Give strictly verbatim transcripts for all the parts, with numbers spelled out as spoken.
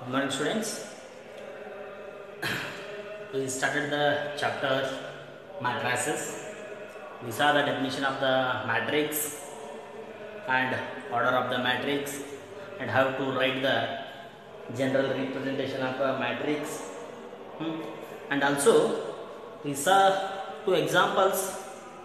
Good morning, students. We started the chapter matrices. We saw the definition of the matrix and order of the matrix and how to write the general representation of a matrix. Hmm. And also we saw two examples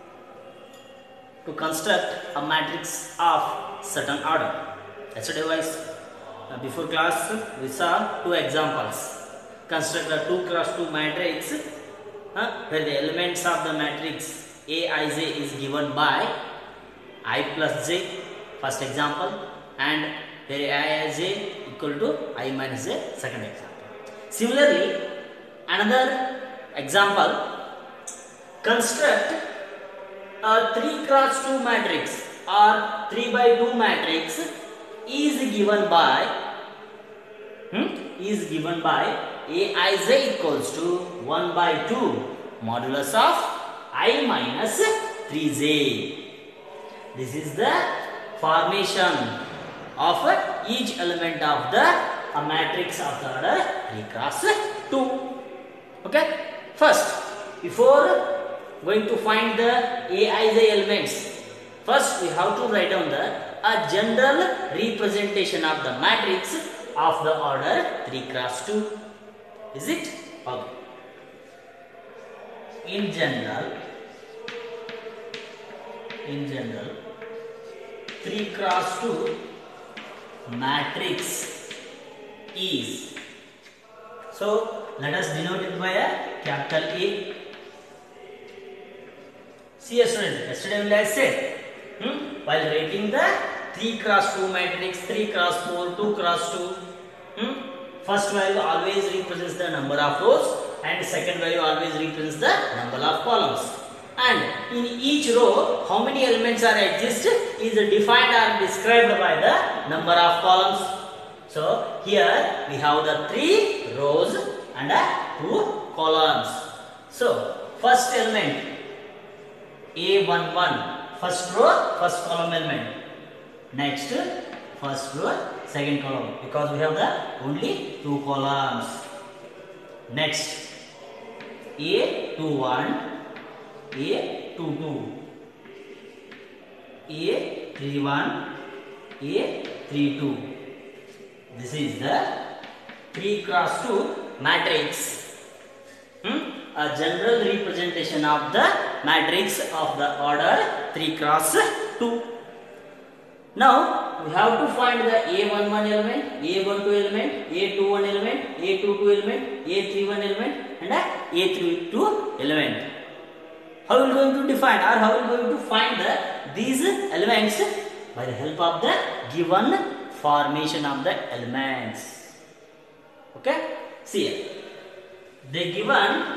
to construct a matrix of certain order. Yesterday was uh, before class we saw two examples. Construct a two cross two matrix uh, where the elements of the matrix Aij is given by I plus j, first example, and where Aij equal to I minus j, second example. Similarly, another example, construct a three cross two matrix or three by two matrix is given by hmm, is given by Aij equals to one by two modulus of I minus three j. This is the formation of each element of the a matrix of the order three cross two. Okay. First, before going to find the Aij elements, first we have to write down the a general representation of the matrix of the order three cross two. Is it? Okay. In general, in general, three cross two matrix is. So let us denote it by a capital A. See, students, yesterday I said, hmm, while writing the three cross two matrix, three cross four, two cross two, hmm, first value always represents the number of rows and second value always represents the number of columns. And in each row, how many elements are exist is defined or described by the number of columns. So here we have the three rows and two columns. So first element A one one, first row, first column element. Next, first row, second column, because we have the only two columns. Next, A two one, A two two, A three one, A three two. This is the three cross two matrix. Hmm? A general representation of the matrix of the order three cross two. Now we have to find the A one one element, A one two element, A two one element, A two two element, A three one element and A three two element. How are we going to define or how are we going to find the these elements? By the help of the given formation of the elements. Okay? See here. They given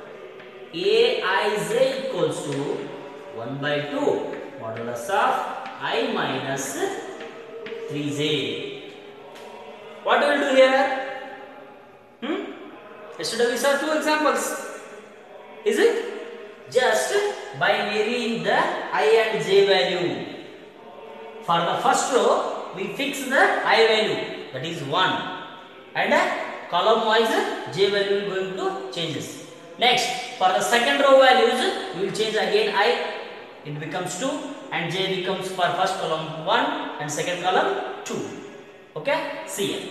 Aij equals to one by two modulus of I minus three j. What we will do here? Hmm? Yesterday we saw two examples. Is it? Just by varying the I and j value. For the first row, we fix the I value, that is one. And column wise, j value is going to changes. Next, for the second row values, we will change again I. It becomes two and j becomes for first column one and second column two. Okay? See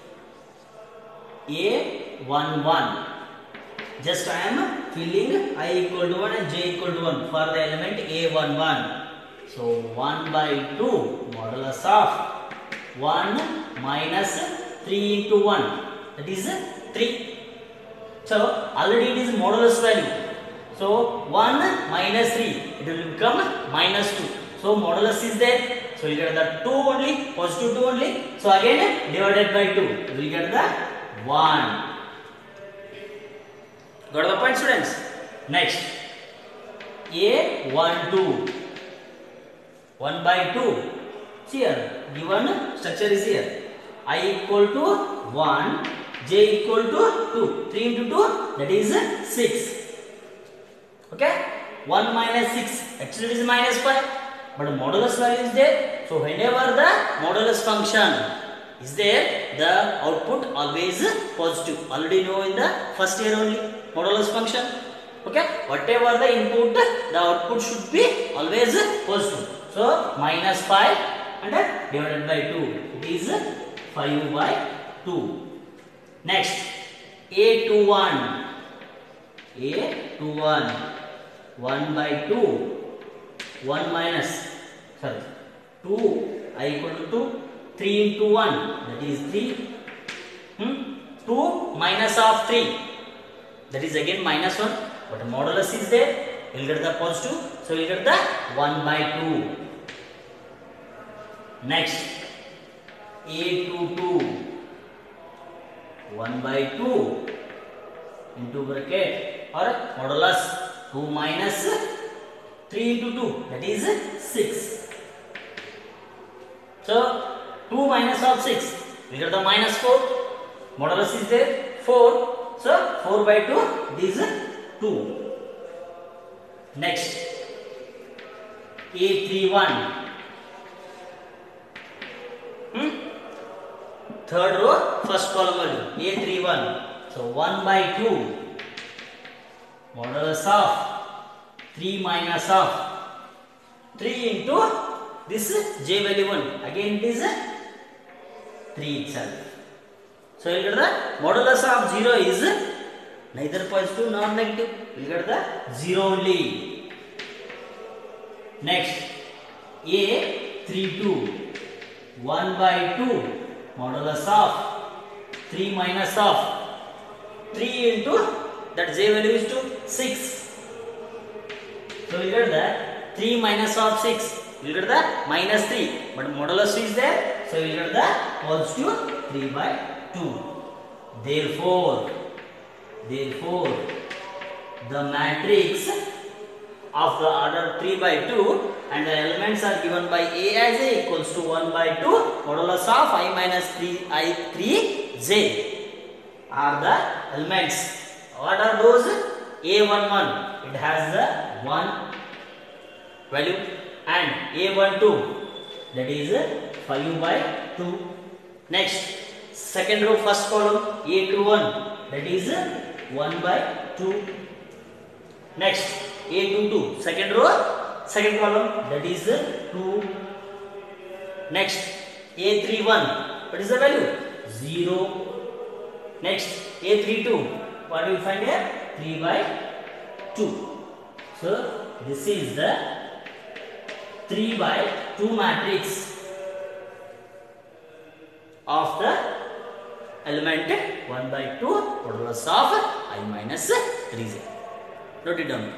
here. A one one. Just I am filling I equal to one and j equal to one for the element A one one. So one by two modulus of one minus three into one. That is three. So already it is modulus value. So one minus three, it will become minus two. So modulus is there. So you get the two only, positive two only. So again divided by two, you will get the one. Got the point, students? Next, A one two, one by two. See here, given structure is here. I equal to one, j equal to two. three into two, that is six. Okay? one minus six, actually it is minus five, but modulus value is there. So whenever the modulus function is there, the output always positive. Already know in the first year only modulus function. Okay, whatever the input, the output should be always positive. So minus five and divided by two, it is five by two. Next, a to one, a to one, one by two, one minus, sorry, two, I equal to two, three into one, that is three, hmm? two minus of three, that is again minus one, but modulus is there, we will get the positive, so we will get the one by two. Next, a to two, one by two into bracket or modulus two minus three into two, that is six. So two minus of six, we get the minus four, modulus is there four, so four by two, it is two. Next, a thirty-one, hmm? third row, first column value, a thirty-one, so one by two, modulus of three minus of three into this j value one, again it is three itself. So you get the modulus of zero is neither positive nor negative, you get the zero only. Next, a thirty-two, one by two, modulus of three minus of three into that j value is to six. So you get the three minus of six, you get the minus three, but modulus is there, so you get the positive three by two. Therefore, therefore, the matrix of the order three by two and the elements are given by A as A equals to one by two, modulus of I minus three I three j are the elements. What are those? A eleven, it has the one value, and A twelve, that is five by two. Next, second row, first column, A twenty-one, that is one by two. Next, A twenty-two, second row, second column, that is two. Next, A thirty-one, what is the value? zero. Next, A thirty-two, what do we find here? three by two. So this is the three by two matrix of the element one by two, modulus of I minus three j. Note it down.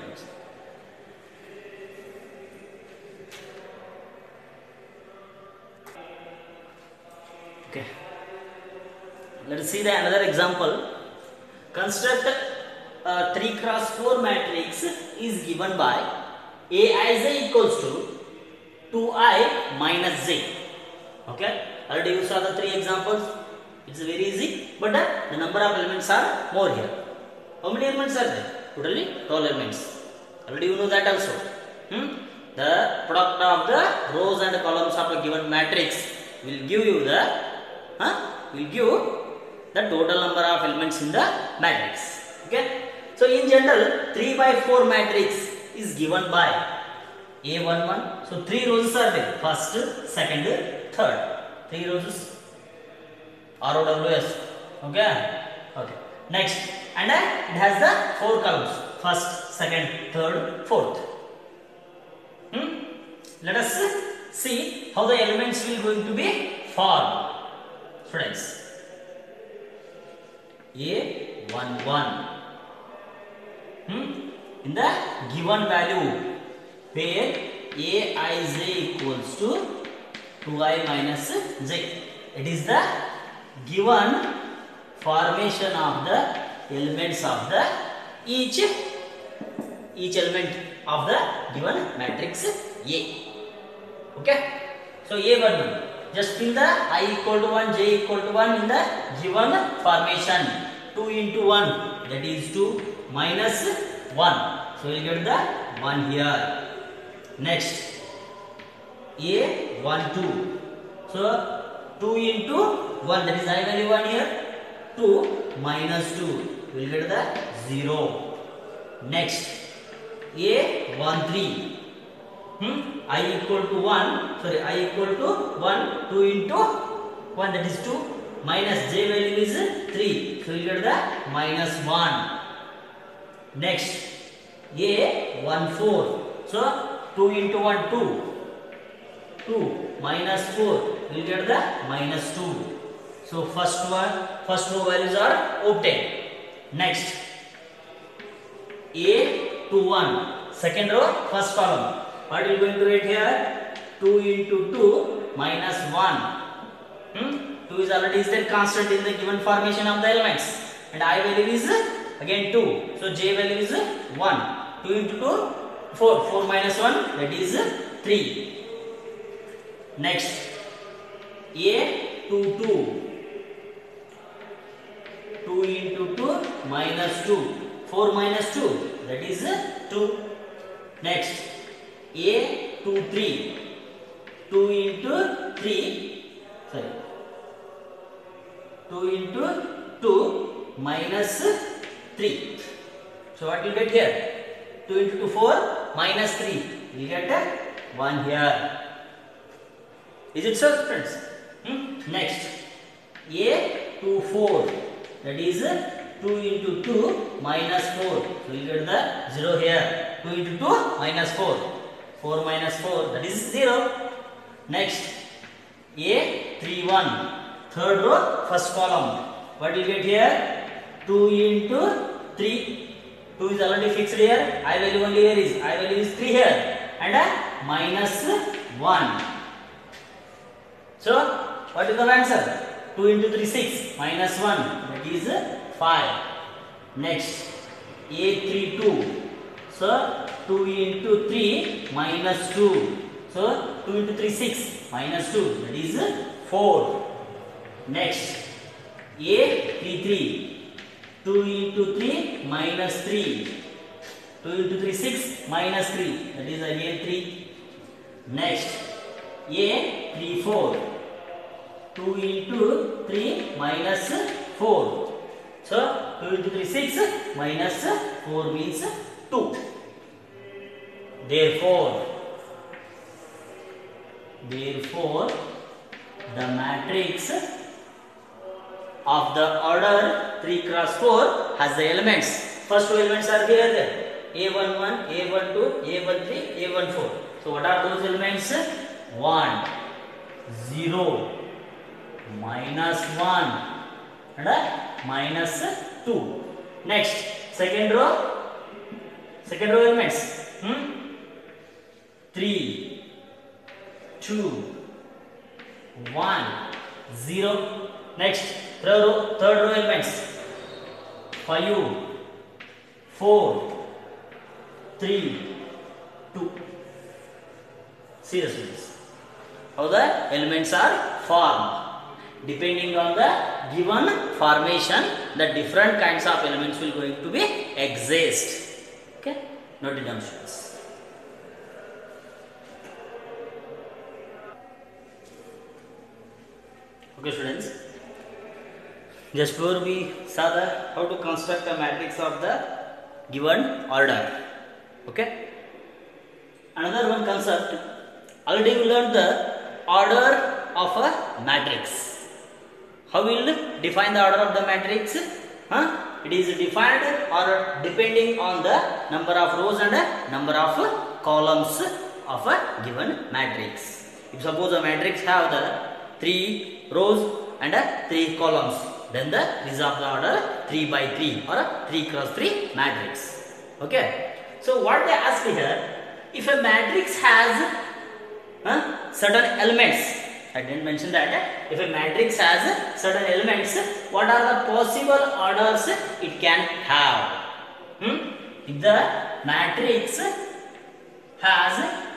Okay. Let us see the another example. Construct a three cross four matrix is given by A I j equals to two I minus j. Okay. Already you saw the three examples. It's very easy, but uh, the number of elements are more here. How many elements are there? Totally twelve elements. Already you know that also. Hmm? The product of the rows and columns of a given matrix will give you the huh? will give the total number of elements in the matrix. Okay. So in general, three by four matrix is given by A eleven. So three rows are there. First, second, third. Three rows. R O W S. Okay. Okay. Next, and uh, it has the four columns. First, second, third, fourth. Hmm? Let us see how the elements will going to be formed. Students, A eleven. Hmm? In the given value, where A I j equals to two I minus j. It is the given formation of the elements of the each each element of the given matrix A. Okay. So A eleven, just fill the I equal to one, j equal to one in the given formation. two into one, that is two minus one. So we will get the one here. Next, A twelve. So two into one, that is I value one here. two minus two, we will get the zero. Next, A one three. Hmm? I equal to one, sorry, I equal to one, two into one, that is two, minus J value is three, so we will get the minus one. Next, A one four, so two into one, two, two minus four, we will get the minus two. So first one, first row values are obtained. Next, A two one, second row, first column. What are you going to write here? two into two minus one. Hmm? two is already is there constant in the given formation of the elements, and I value is again two, so J value is one. two into two, four, four minus one, that is three. Next, A two two, two into two minus two, four minus two, that is two. Next, A two three, two into three, sorry, two into two minus three. So what you get here? two into two, four minus three, you get one here. Is it so, friends? Hmm? Next, A two four, that is two into two minus four, so you get the zero here. two into two minus four, four minus four, that is zero. Next, A three one, third row, first column. What do you get here? two into three, two is already fixed here, I value only here is, I value is three here, and a minus one. So what is the answer? two into three, six, minus one, that is five. Next, A three two, so two into three minus two, so two into three, six, minus two, that is four. Next, A three three, two into three minus three, two into three, six, minus three, that is again three. Next, A three four, two into three minus four, so two into three, six, minus four means two. Therefore, therefore the matrix of the order three cross four has the elements. First two elements are here, there. A one one, A one two, A one three, A one four. So what are those elements? one, zero, minus one, and minus two. Next, second row, second row elements. Hmm? three, two, one, zero. Next, third row, third row elements. five, four, three, two. See the students, how the elements are formed. Depending on the given formation, the different kinds of elements will going to be exist. Okay, note it down, students. Okay, students, just before we saw the how to construct a matrix of the given order. Okay, another one concept, already we learned the order of a matrix. How we will define the order of the matrix? Huh? It is defined or depending on the number of rows and number of columns of a given matrix. If suppose a matrix have the three rows and three columns, then the this is of the order three by three or three cross three matrix. Okay. So what they ask here, if a matrix has huh, certain elements, I didn't mention that. If a matrix has certain elements, what are the possible orders it can have? Hmm? If the matrix has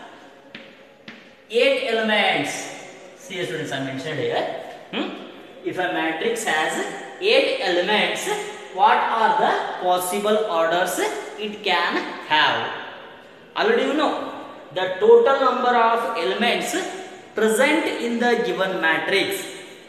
eight elements, see students, I mentioned here. Hmm? If a matrix has eight elements, what are the possible orders it can have? Already you know the total number of elements present in the given matrix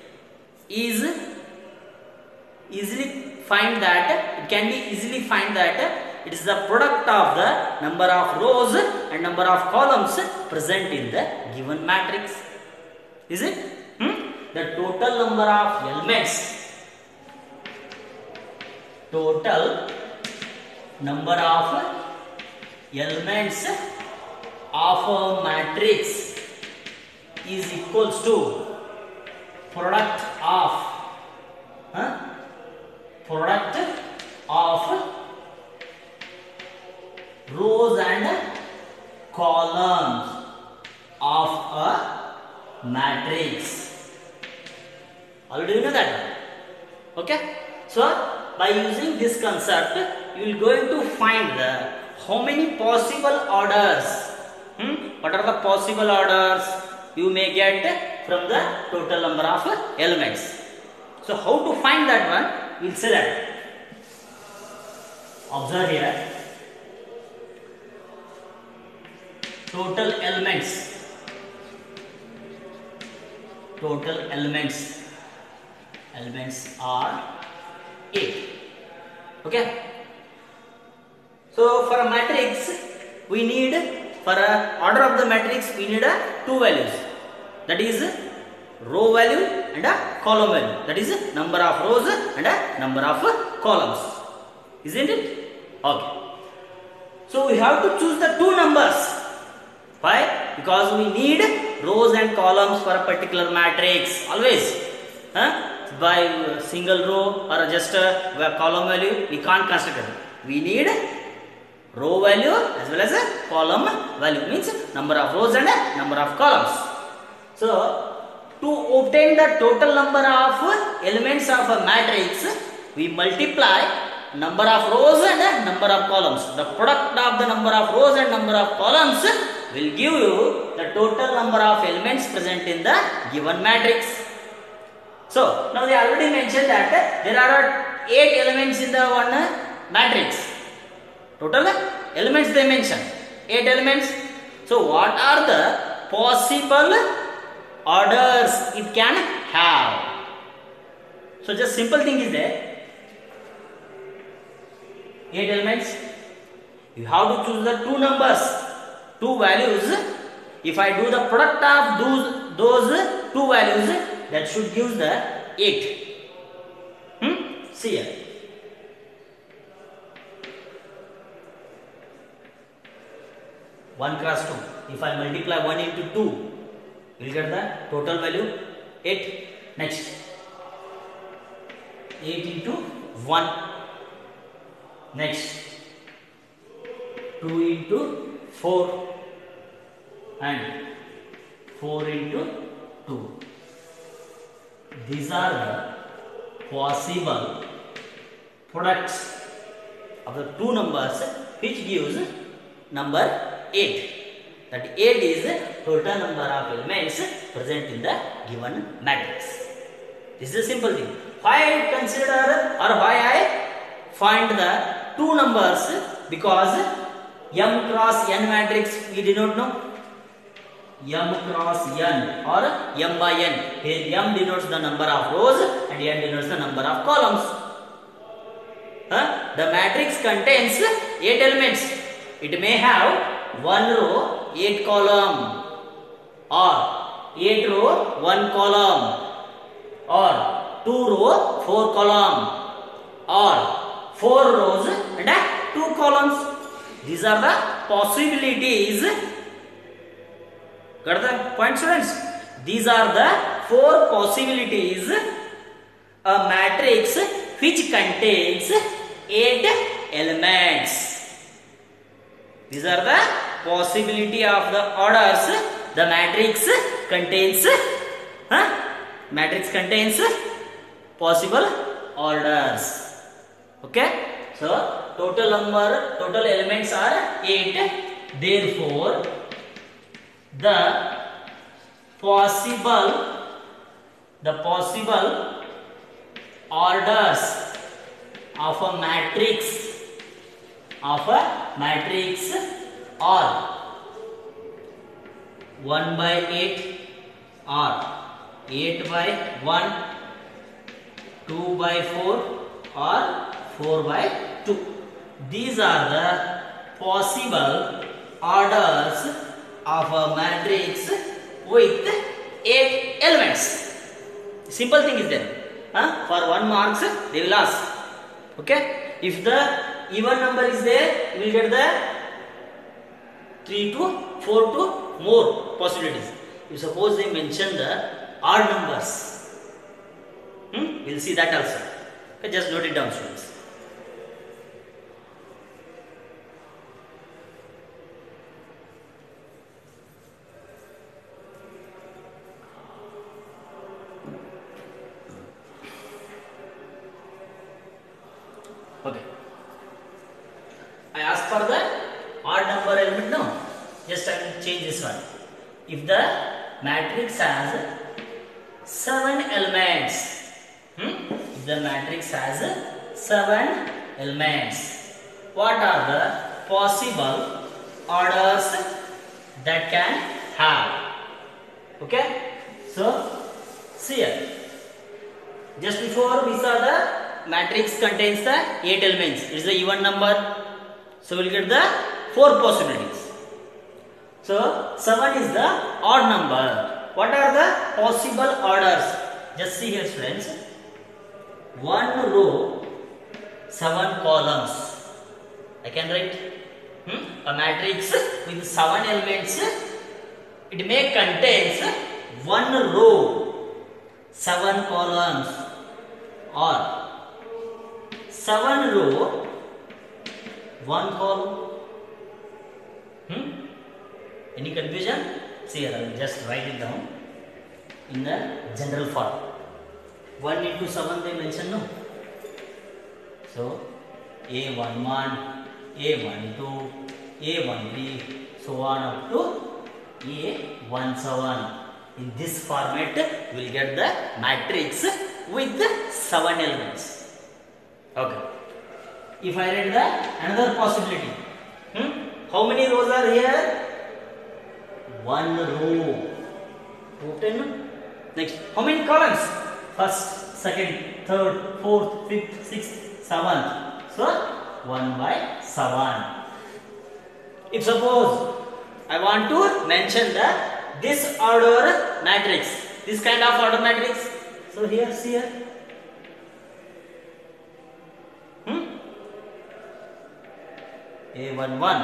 is easily find that it can be easily find that it is the product of the number of rows and number of columns present in the given matrix. Is it? Hmm? The total number of elements, total number of elements of a matrix is equals to product of huh? product of rows and columns of a matrix. Already you know that. Okay. So by using this concept, you will going to find the how many possible orders. Hmm? What are the possible orders you may get from the total number of elements? So how to find that one? We will say that. Observe here. Total elements. Total elements. Elements are eight. Okay. So for a matrix, we need, for a order of the matrix, we need a two values. That is row value and a column value. That is number of rows and a number of columns. Isn't it? Okay. So we have to choose the two numbers. Why? Because we need rows and columns for a particular matrix. Always. Huh? By single row or just a column value, we can't construct it. We need row value as well as a column value. Means number of rows and a number of columns. So to obtain the total number of elements of a matrix, we multiply number of rows and number of columns. The product of the number of rows and number of columns will give you the total number of elements present in the given matrix. So now they already mentioned that there are eight elements in the one matrix. Total elements they mentioned. Eight elements. So what are the possible orders it can have? So just simple thing is there. Eight elements. You have to choose the two numbers, two values. If I do the product of those those two values, that should give the eight. Hmm? See here. one cross two. If I multiply one into two, you will get the total value eight. Next. eight into one. Next. two into four. And four into two. These are the possible products of the two numbers which gives number eight. That eight is the total number of elements present in the given matrix. This is a simple thing. Why I consider or why I find the two numbers? Because M cross N matrix we did not know. M cross N or M by N. Here M denotes the number of rows and N denotes the number of columns. Huh? The matrix contains eight elements. It may have one row, eight column, or eight row, one column, or two row, four column, or four rows and two columns. These are the possibilities. Got the point, students? These are the four possibilities a matrix which contains eight elements. These are the possibility of the orders the matrix contains. Huh? Matrix contains possible orders. Okay? So total number, total elements are eight. Therefore, the possible, the possible orders of a matrix of a matrix are one by eight or eight by one two by four or four by two. These are the possible orders of a matrix with eight elements. Simple thing is there. Huh? For one marks they will ask. Okay. If the even number is there, you will get the three to four to more possibilities. If suppose they mention the odd numbers, hmm? we will see that also. Okay, just note it down, students. Okay. I ask for the odd number element now. Just I will change this one. If the matrix has seven elements, hmm? if the matrix has seven elements, what are the possible orders that can have? Okay. So see here. Just before we saw the matrix contains the eight elements. It is the even number. So we will get the four possibilities. So seven is the odd number. What are the possible orders? Just see here, students. One row, seven columns. I can write hmm? a matrix with seven elements. It may contains one row, seven columns, or seven row, one column. Hmm? Any confusion? See here, I will just write it down in the general form. one into seven they mention, no? So A one one, A one two, A one three, so on up to A one seven. In this format, we will get the matrix with seven elements. Okay. If I read the another possibility, hmm? how many rows are here? One row. Total. Next, how many columns? First, second, third, fourth, fifth, sixth, seventh. So one by seven. If suppose I want to mention the this order matrix, this kind of order matrix. So here, see here. Hmm? A one one,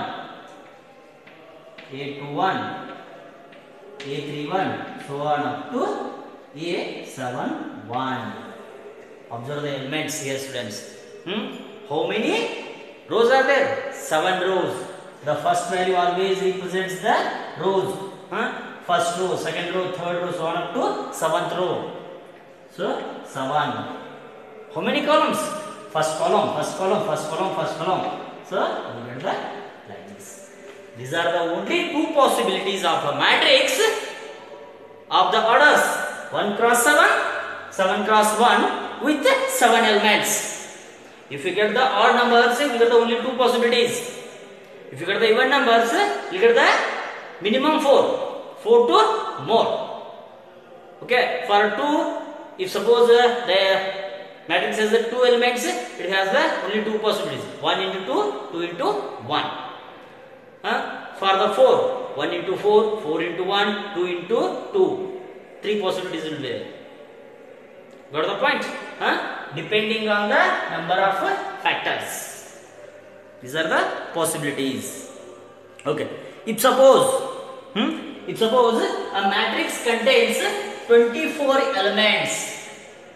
A two one, A three one, so on up to A seven one. Observe the elements here, students. Hmm? How many rows are there? Seven rows. The first value always represents the rows. Huh? First row, second row, third row, so on up to seventh row. So seven. How many columns? First column, first column, first column, first column. So you get the like this. These are the only two possibilities of a matrix of the orders one cross seven, seven cross one with seven elements. If you get the odd numbers, you get the only two possibilities. If you get the even numbers, you get the minimum four, four to more. Okay, for two, if suppose uh, the matrix has the two elements, it has the only two possibilities, one into two, two into one. Huh? For the four, one into four, four into one, two into two. Three possibilities will be there. Got the point? Huh? Depending on the number of factors. These are the possibilities. Okay. If suppose, hmm, if suppose a matrix contains twenty-four elements.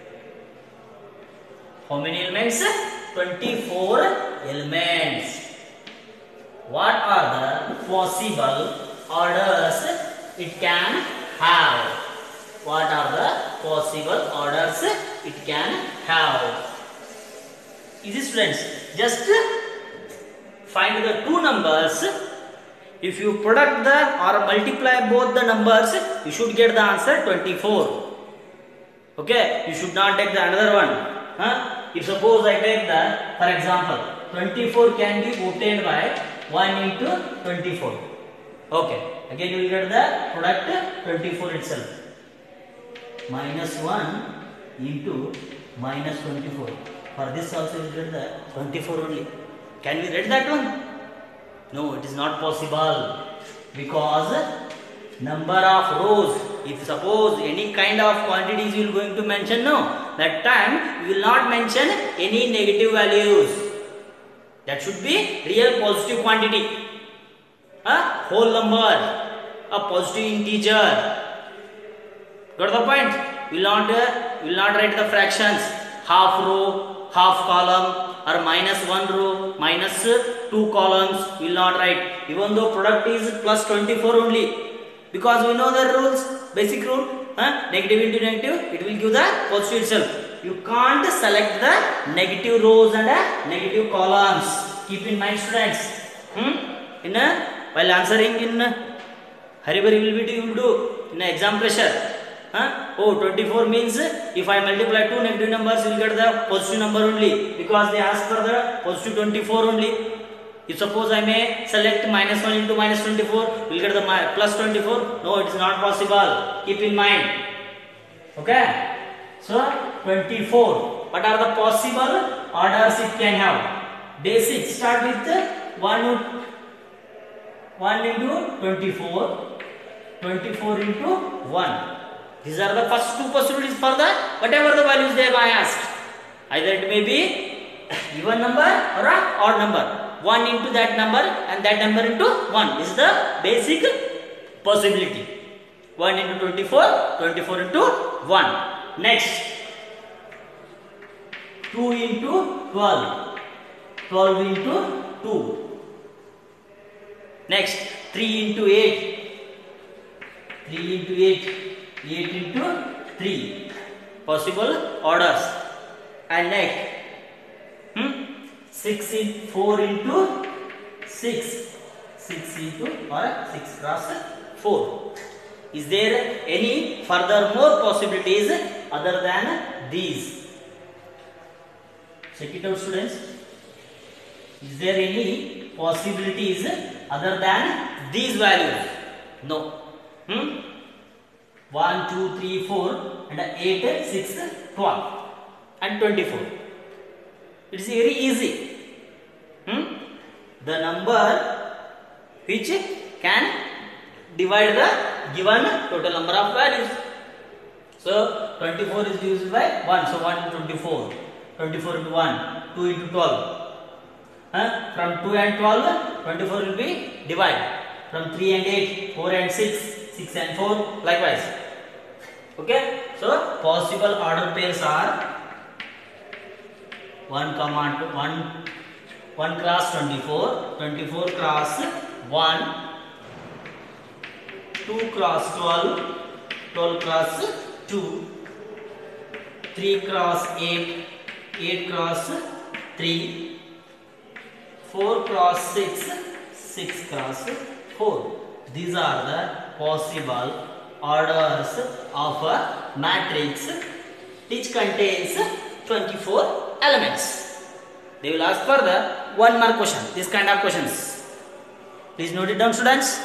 How many elements? twenty-four elements. What are the possible orders it can have? What are the possible orders it can have? Easy, students. Just find the two numbers. If you product the or multiply both the numbers, you should get the answer twenty-four. Okay, you should not take the another one. Huh? If suppose I take the, for example, twenty-four can be obtained by one into twenty-four. Okay, again you will get the product twenty-four itself. Minus one into minus twenty-four. For this also we get the twenty-four only. Can we read that one? No, it is not possible, because number of rows, if suppose any kind of quantities you are going to mention, no, that time you will not mention any negative values. That should be real positive quantity, a whole number, a positive integer. Got the point? You will not, uh, will not write the fractions, half row, half column, or minus one row, minus two columns. You will not write, even though product is plus twenty-four only. Because we know the rules, basic rule, huh? Negative into negative, it will give the positive itself. You can't select the negative rows and uh, negative columns. Keep in mind, students. Hmm? In uh, while answering in uh, hurry bari will be you will do in uh, exam pressure. Huh? Oh, twenty-four means if I multiply two negative numbers, you will get the positive number only. Because they ask for the positive twenty-four only. If suppose I may select minus one into minus twenty-four, we will get the plus twenty-four. No, it is not possible. Keep in mind. Okay. So, twenty-four. What are the possible orders it can have? Basic. Start with one, one into twenty-four. twenty-four into one. These are the first two possibilities for the whatever the values they have asked. Either it may be even number or an odd number. one into that number and that number into one is the basic possibility. one into twenty-four, twenty-four into one. Next, two into twelve, twelve into two. Next, three into eight, three into eight, eight into three. Possible orders. And next, hmm? six in four into six, six into or six cross four. Is there any further more possibilities other than these? Check it out, students. Is there any possibilities other than these values? No. Hmm? one, two, three, four and eight, six, twelve and twenty-four. It is very easy. Hmm? The number which can divide the given total number of values. So, twenty-four is divided by one. So, one into twenty-four. twenty-four into one. two into twelve. Huh? From two and twelve, twenty-four will be divided. From three and eight, four and six, six and four, likewise. Okay? So, possible order pairs are one comma two, one, one cross twenty-four, twenty-four cross one, two cross twelve, twelve cross two, three cross eight, eight cross three, four cross six, six cross four. These are the possible orders of a matrix which contains twenty-four elements. They will ask for the one mark question, this kind of questions. Please note it down, students.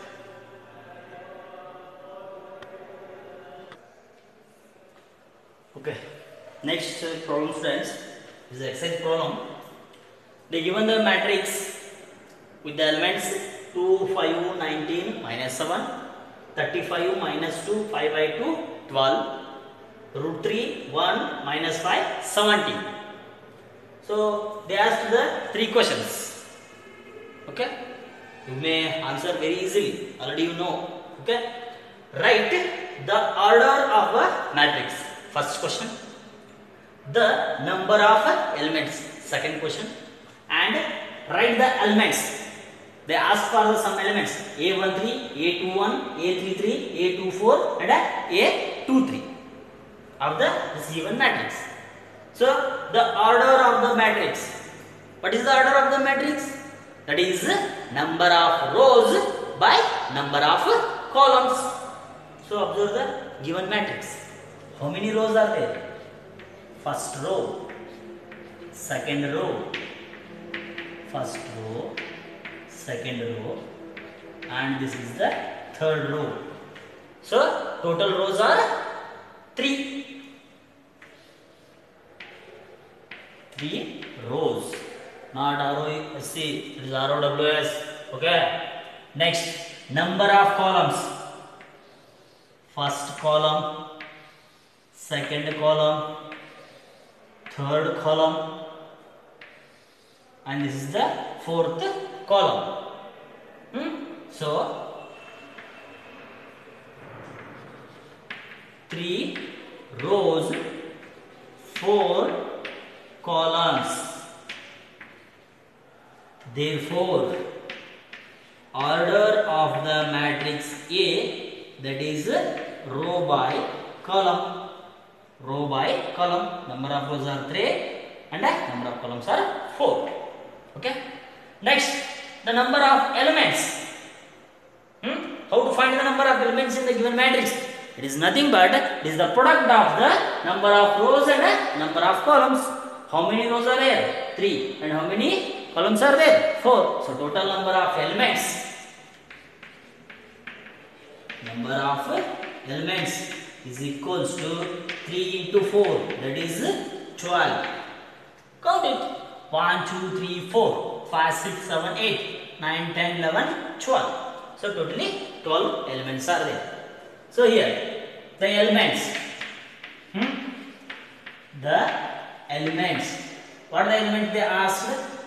Okay, next uh, problem, students, is the exercise problem. They given the matrix with the elements two, five, nineteen, minus seven, thirty-five, minus two, five by two, twelve, root three, one, minus five, seventeen. So, they asked the three questions. Okay, you may answer very easily, already you know. Okay, write the order of a matrix. First question, the number of elements. Second question, and write the elements. They ask for some elements A one three, A two one, A three three, A two four and A two three of the this given matrix. So, the order of the matrix. What is the order of the matrix? That is number of rows by number of columns. So, observe the given matrix. How many rows are there? First row, second row, first row, second row, and this is the third row. So, total rows are three. three rows, not R O S C, it is R O W S. Okay. Next, number of columns. First column, second column, third column, and this is the fourth column. Hmm? So, three rows, four columns. Therefore, order of the matrix A, that is row by column. Row by column. Number of rows are three and number of columns are four. Okay. Next, the number of elements. Hmm? How to find the number of elements in the given matrix? It is nothing but it is the product of the number of rows and number of columns. How many rows are there? Three. And how many columns are there? Four. So total number of elements. Number of elements is equals to three into four. That is twelve. Count it. one, two, three, four, five, six, seven, eight, nine, ten, eleven, twelve. So totally twelve elements are there. So here the elements. Hmm? The elements. What are the elements they asked?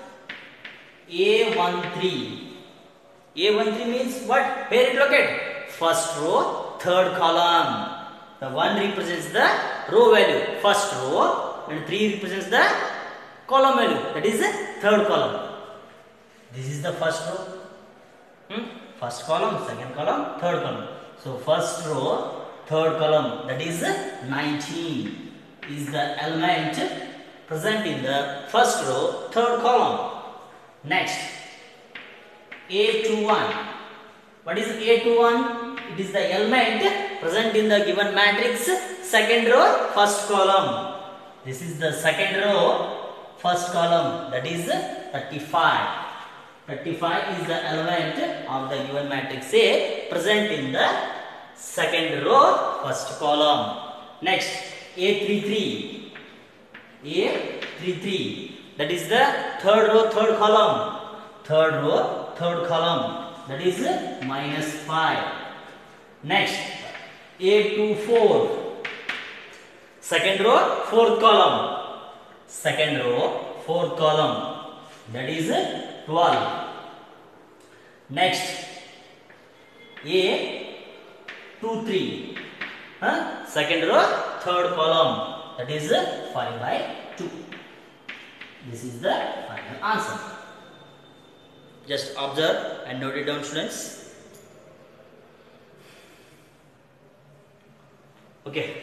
A thirteen. A thirteen means what? Where it located? First row, third column. The one represents the row value, first row, and three represents the column value, that is the third column. This is the first row. Hmm? First column, second column, third column. So first row, third column, that is nineteen, is the element present in the first row, third column. Next, A twenty-one. What is A twenty-one? It is the element present in the given matrix, second row, first column. This is the second row, first column, that is thirty-five. thirty-five is the element of the given matrix A present in the second row, first column. Next, A thirty-three. A thirty-three. That is the third row, third column. Third row, third column. That is minus five. Next, A twenty-four. Second row, fourth column. Second row, fourth column. That is twelve. Next, A twenty-three. Huh? Second row, third column. That is five by two. This is the final answer. Just observe and note it down, students. Okay.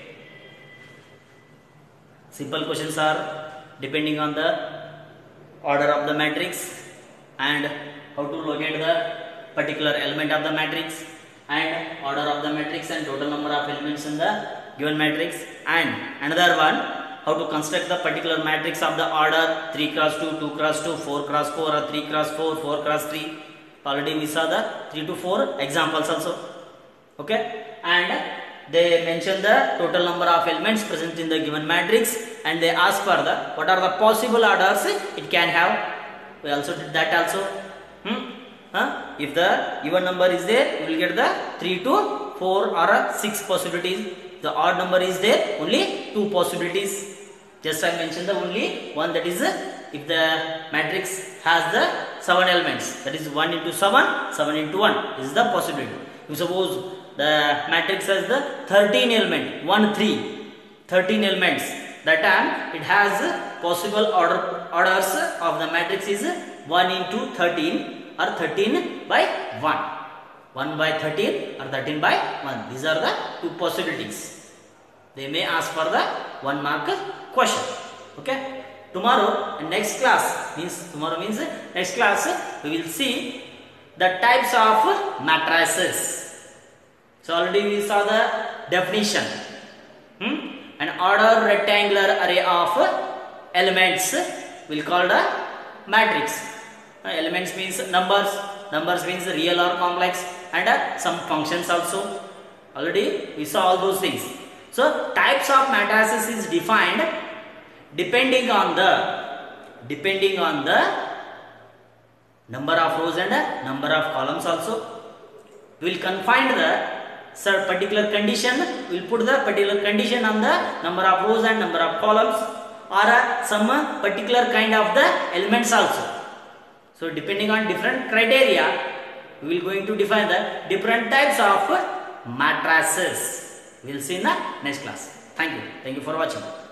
Simple questions are depending on the order of the matrix and how to locate the particular element of the matrix and order of the matrix and total number of elements in the given matrix, and another one, how to construct the particular matrix of the order three cross two, two cross two, four cross four, or three cross four, four cross three. Already we saw the three to four examples also. Okay, and they mention the total number of elements present in the given matrix, and they ask for the what are the possible orders it can have. We also did that also. Hmm? Huh? If the even number is there, you will get the three to four or six possibilities. The odd number is there, only two possibilities. Just I mentioned the only one, that is if the matrix has the seven elements, that is one into seven, seven into one. This is the possibility. You suppose the matrix has the thirteen element, one, three, thirteen elements. That time it has possible order orders of the matrix is one into thirteen or thirteen by one. one by thirteen or thirteen by one. These are the two possibilities. They may ask for the one mark question. Okay. Tomorrow, next class means tomorrow means next class we will see the types of matrices. So already we saw the definition. Hmm? An order rectangular array of elements will call the matrix. Uh, elements means numbers. Numbers means real or complex, and uh, some functions also. Already we saw all those things. So types of matrices is defined depending on the depending on the number of rows and number of columns also. We will confine the sir particular condition, we will put the particular condition on the number of rows and number of columns, or uh, some uh, particular kind of the elements also. So depending on different criteria, we will going to define the different types of matrices. We will see in the next class. Thank you. Thank you for watching.